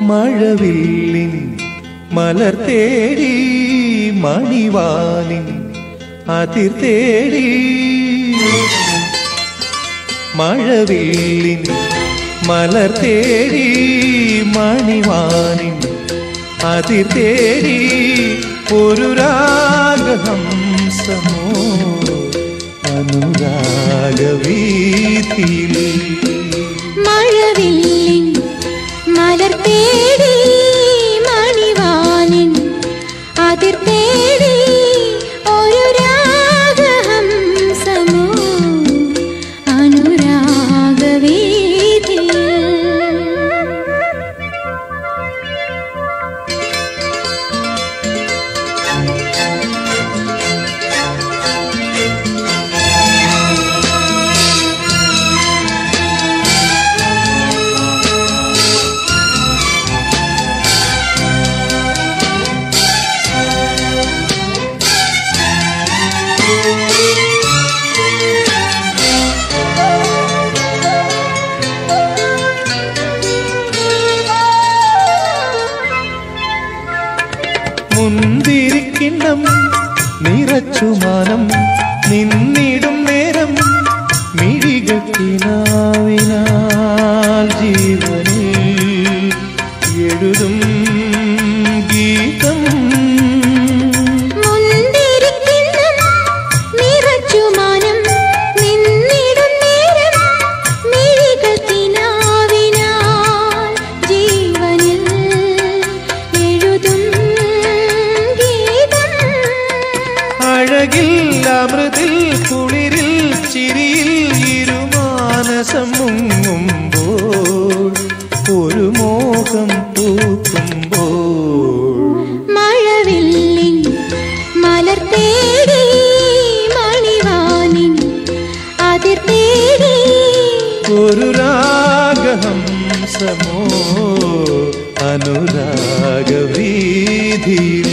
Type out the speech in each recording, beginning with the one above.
മഴവില്ലിൻ മലർ തേടി മണിവാനിൻ അതിർ തേടി മഴവില്ലിൻ മലർ തേടി മണിവാനിൻ അതിർ തേടി ഒരു രാഗഹംസമോ അനുരാഗവീഥിയിൽ മഴവില്ലിൻ മലർ തേടി മണിവാനിൻ അതിർ തേടി ഒരു രാഗഹംസമോ അനുരാഗവീഥിയിൽ മുന്തിരിക്കിണ്ണം നിറച്ചുമാനം നിന്നിടും നേരം മിഴികൾക്കിനാവിനാൽ ജീവനിൽ എഴുതും ഗീതം അഴകിൽ കുളിരിൽ ചിരിയിൽ ഇരുമാനസം മുങ്ങുമ്പോൾ ഒരു മോഹം പൂക്കുമ്പോൾ മഴവില്ലിൻ മലർ തേടി മണിവാനിൻ അതിർ തേടി ഒരു രാഗഹംസമോ അനുരാഗവീഥിയിൽ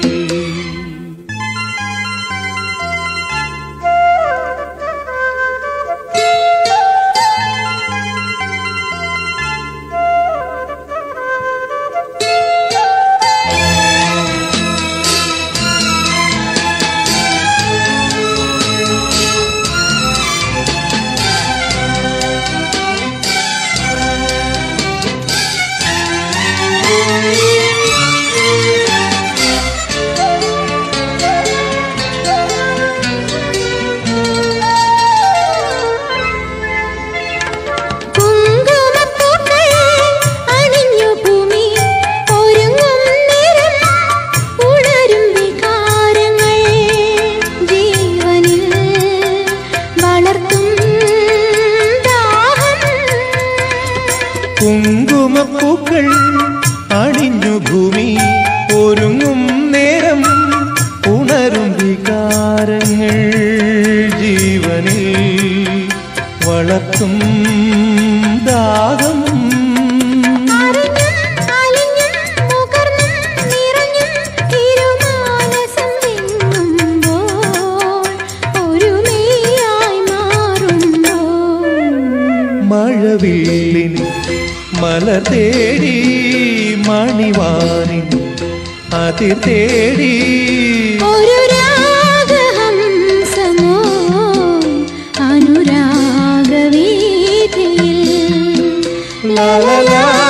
കുങ്കുമപ്പൂക്കൾ അണിഞ്ഞു ഭൂമി ഒരുങ്ങും നേരം ഉണരും വികാരങ്ങൾ ജീവനിൽ വളർത്തും ദാഹം മഴവില്ലിൻ മലർ തേടി മണിവാനിൻ അതിർ തേടി ഒരു രാഗഹംസമോ അനുരാഗവീഥിയിൽ ലാ ലാ ലാ